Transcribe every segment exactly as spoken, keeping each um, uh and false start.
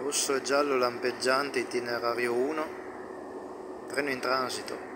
Rosso e giallo lampeggiante, itinerario uno, treno in transito.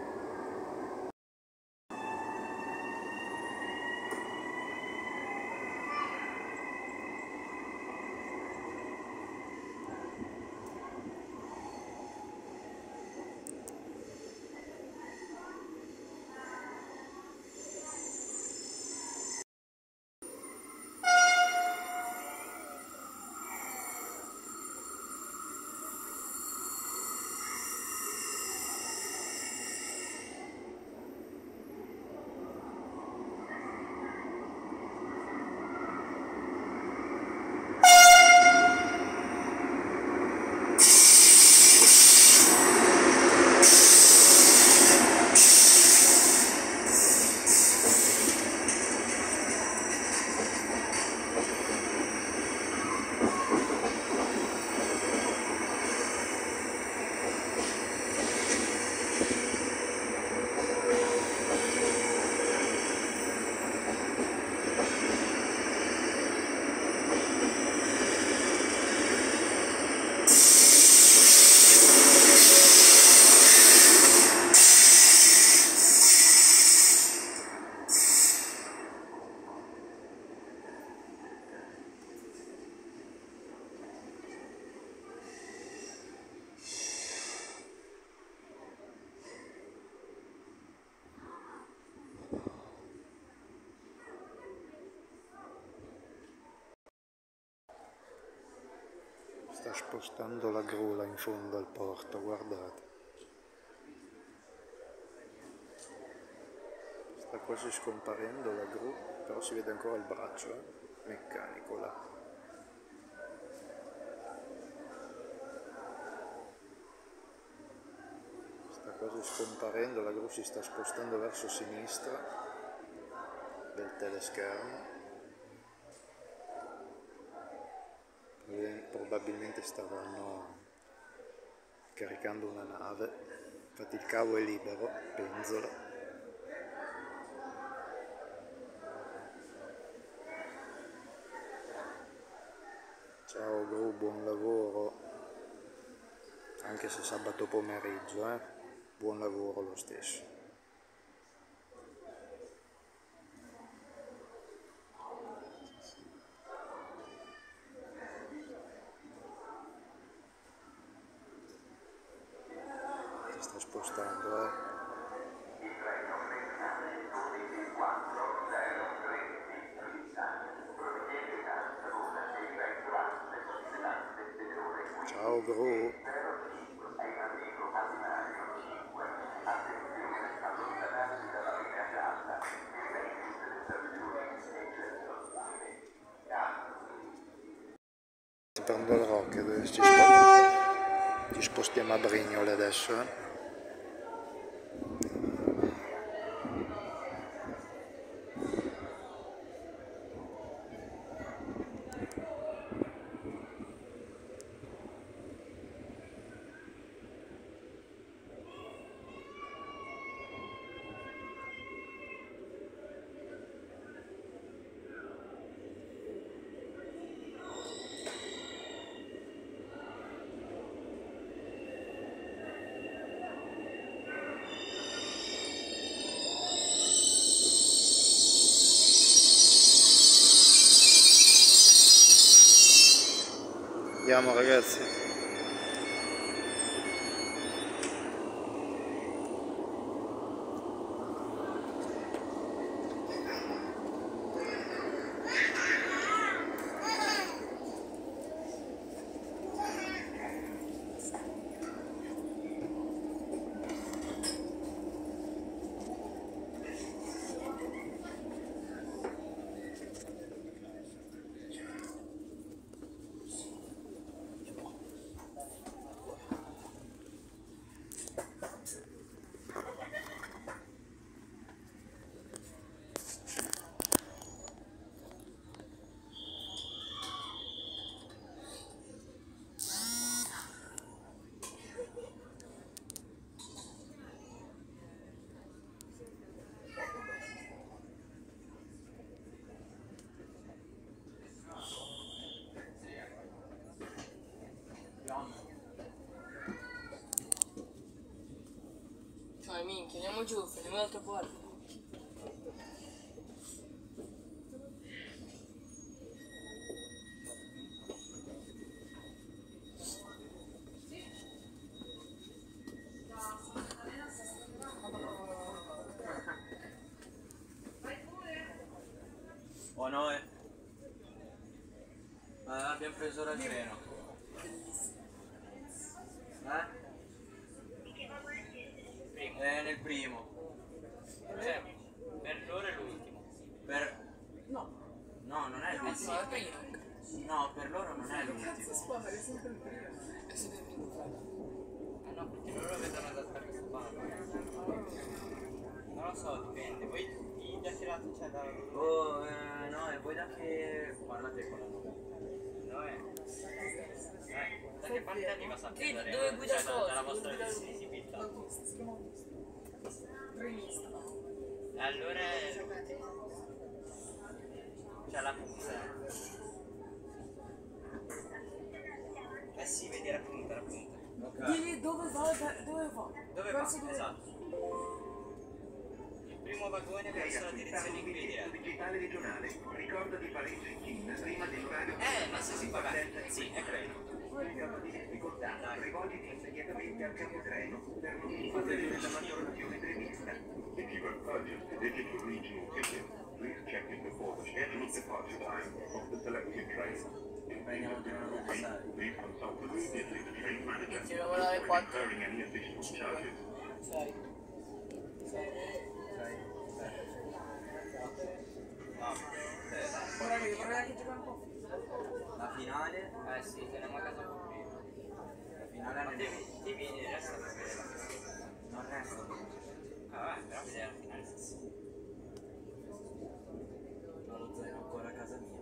Sta spostando la gru là in fondo al porto, guardate. Sta quasi scomparendo la gru, però si vede ancora il braccio eh? meccanico là. Sta quasi scomparendo, la gru si sta spostando verso sinistra del teleschermo. Probabilmente stavano caricando una nave, infatti il cavo è libero, penzola. Ciao gru, buon lavoro, anche se sabato pomeriggio, eh? Buon lavoro lo stesso. Si sta spostando, eh? Ciao gru. Prendo il rocket, ci, spo ci spostiamo a Brignole adesso, eh? Andiamo ragazzi. minchia, andiamo giù, facciamo l'altra parte. Oh no, eh. Ah, abbiamo preso ora il treno. Eh? È nel primo. Cioè, per loro è l'ultimo. Per... No. No, non è l'ultimo. No, è prima. No, per loro non è l'ultimo. Cazzo spara, è sempre il primo. È sempre il primo. Ah no, perché loro vedono da stare che spalla. Non lo so, dipende. Voi da che lato c'è da... Oh, eh, no, e voi da che... Parlate con la nome. No, è... Eh, da che parte arriva San Sì, Pedro? dove guida Cioè, da- cosa? dalla vostra Dove guida- visibilità. Autista, si chiama autista. Primista. E allora è l'ultimo. C'è la punta. Eh sì, vedi la punta, la punta. Ok. Digli dove va, da- dove va. Dove va? Verso dove Esatto. Il primo vagone verso la direzione in cui diretta. digitale regionale. Ricorda di Parigi in Cina prima dell'orario. Eh, ma se si fa bene. Sì, è quello. In caso di difficoltà, rivolgiti immediatamente al capotreno per non incorrere nella maggiorazione prevista. If you have purchased a digital regional ticket, please check it before the scheduled departure time of the selected train. In case of difficulty, please consult immediately the train manager Ci devo dare before quattro. incurring any additional charges. sei. sei. No. Ora che vorrei anche giocare un po'. La finale... Eh sì, teniamo a casa un po' prima. La finale Ma è ti, nel... ti vieni, resta a vedere. Non resta. Ah, vabbè, però vedere la finale. Ma lo zaino ancora a casa mia.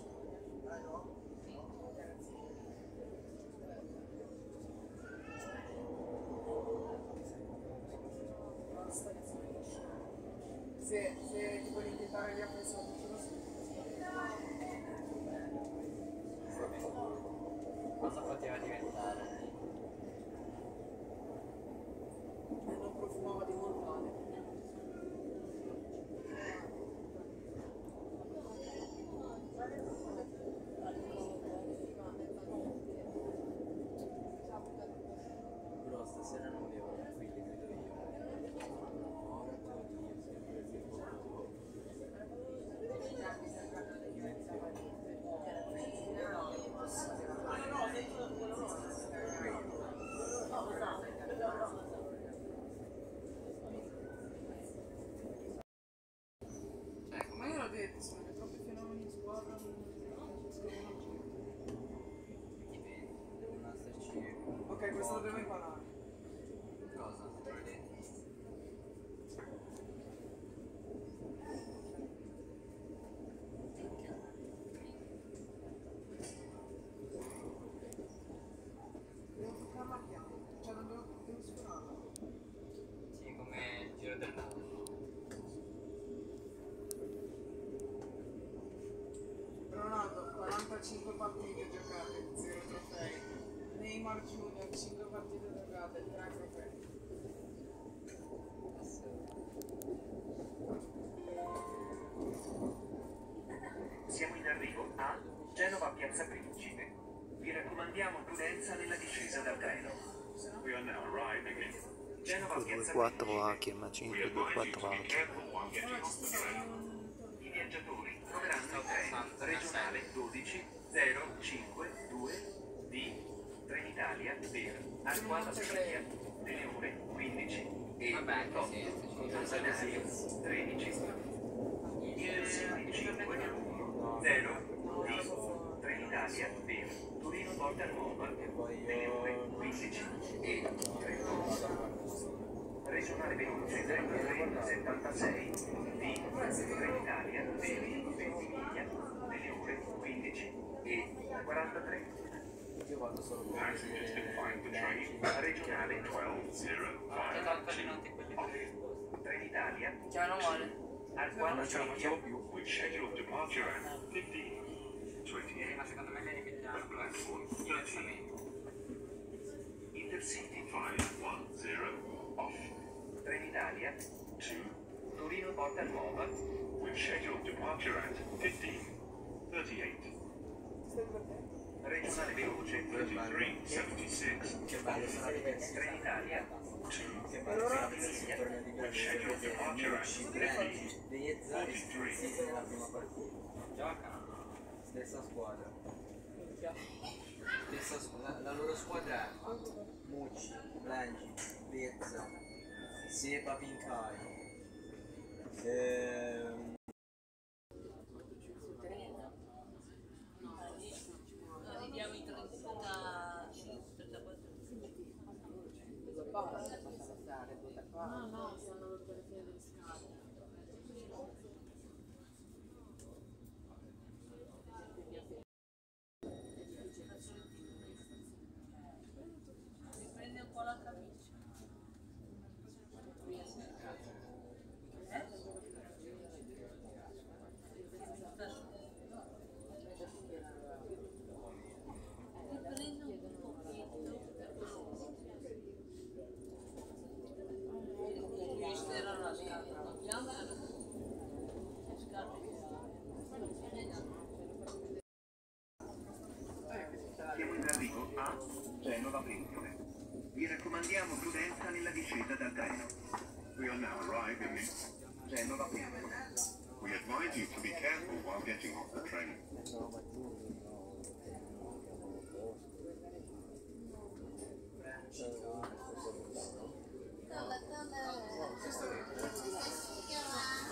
Se, se ti vuoi invitare via questo, Cosa poteva diventare? non profumava di mortale. Però stasera non devo tranquilli, credo io. Ora te lo dico, sempre il mio poco. Ma io l'ho detto, sono che troppi fenomeni in squadra. Devono esserci... Ok, questo lo devo imparare. Cosa? Devo toccarla piano, cioè non devo, devo sforarla. Sì, come il giro del mondo. Ronaldo, quarantacinque partite giocate, zero trofei. Neymar Junior, cinque partite giocate, tre trofei. Siamo in arrivo a Genova Piazza Principe. Vi raccomandiamo prudenza nella discesa dal treno. We are now arriving in. Genova due Piazza quattro Principe. A, chiama We cinque due advise you quattro to A. be careful while getting off the train. I viaggiatori troveranno il treno regionale dodici zero cinque due di Trenitalia per Arquata Puglia delle ore quindici e Vabbè, otto. sì, sì, sì. Campanario tredici. Intercity cinque zero di Trenitalia per Torino Porta Nuova delle ore quindici e trenta. Regionale veloce trentatré settantasei di Trenitalia per Ventimiglia delle ore quindici e quarantatré. Io vado solo per Passengers can find the train Regionale twelve zero Hai five. tolto le note quelli lì. Trenitalia Chiaro male. Arquata Non ce la facciamo più. With scheduled departure at fifteen twenty-eight. Ma secondo me le rimettiamo diversamente. Intercity five one zero off. Trenitalia, to Torino Porta Nuova, with scheduled departure at fifteen thirty-eight, Regionale Veloce, thirty-three seventy-six, Che bello sarà diverso. Trenitalia, Che bello sarà vedersi il torneo di with scheduled departure at fifteen Vezza e Sturzi nella prima partita. Gioca. Stessa squadra. Stessa squ- la, la loro squadra è Mucci, Blangi, Vezza, Sepa Pincai. Ehm, Vediamo i trentacinque, trentaquattro. No, no, stanno per le fine delle scale. Mi prende un po' la camicia. Mi prende un pochino. Questa era la scarpa bianca. Le scarpe siamo in arrivo a Genova Prigione. Vi raccomandiamo prudenza nella discesa dal treno. We are now arriving in. Genova Prigione. We advise you to be careful while getting off the train. Dove, dove?